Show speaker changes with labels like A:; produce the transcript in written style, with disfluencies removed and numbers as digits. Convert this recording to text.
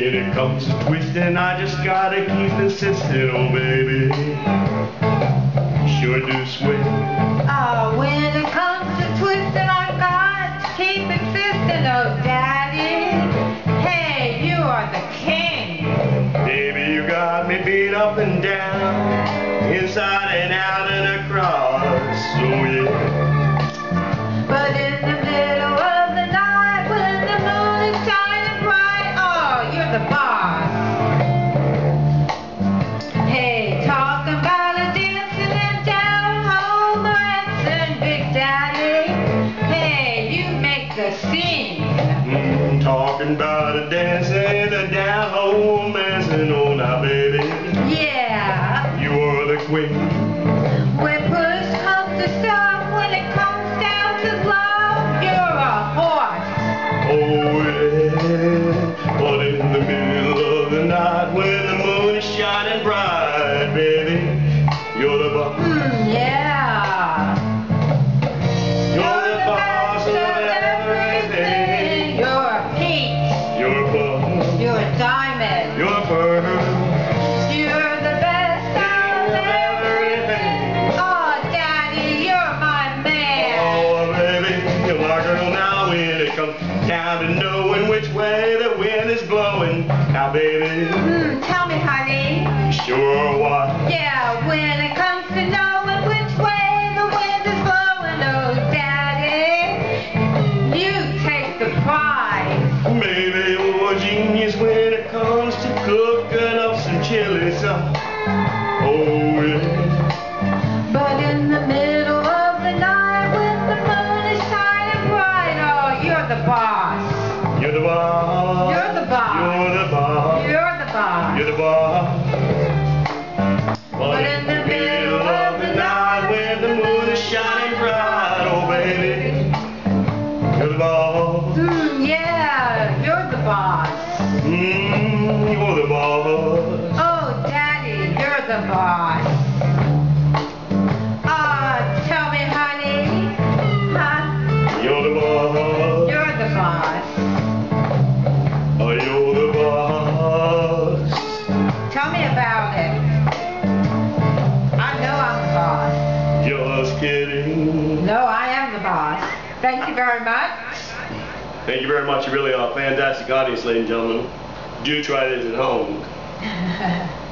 A: When it comes to twisting, I just gotta keep insisting, oh baby. Sure do swing.
B: Oh, when it comes to twisting, I got to keep insisting, oh daddy. Hey, you are the king.
A: Baby, you got me beat up and down, inside and out and across, oh yeah.
B: But in the middle of the night, when the moon is shining bright, oh, you're the boss. Hey, talking about a dancing and down home dancing, Big Daddy. Hey, you make the scene.
A: Talking about a dancing and a down home dancing, oh now baby.
B: Yeah.
A: You are the queen.
B: When push comes to shove, when it comes down to love, you're a horse.
A: Oh yeah. But in the middle of the night when the moon is shining bright, baby, you're the boss.
B: Yeah.
A: You're the boss of everything.
B: You're a peach.
A: You're a ball.
B: You're a diamond.
A: You're a pearl.
B: You're the best of everything. Oh, Daddy, you're my man.
A: Oh baby, you're my girl now when it comes down to knowing which way the wind is blowing. Now baby,
B: Tell me, honey.
A: sure what?
B: Yeah, when it comes to knowing which way the wind is blowing, oh, Daddy, you take the prize.
A: Baby, you're a genius when it comes to cooking up some chili sauce. Oh yeah.
B: But in the middle of the night when the moon is shining bright, oh, you're the boss.
A: You're the boss.
B: You're the boss.
A: You're the boss.
B: You're the boss.
A: You're the boss.
B: But in the middle
A: of the night when the moon is shining bright, oh baby, you're the boss.
B: Yeah, you're the boss.
A: You're the boss.
B: Oh, Daddy, you're the boss. Tell me, honey. Huh?
A: You're the boss.
B: You're the boss.
A: Oh, you're the boss.
B: Tell me about it. I know I'm the boss.
A: Just kidding.
B: No, I am the boss. Thank you very much.
A: Thank you very much. You really are a fantastic audience, ladies and gentlemen. Do try this at home.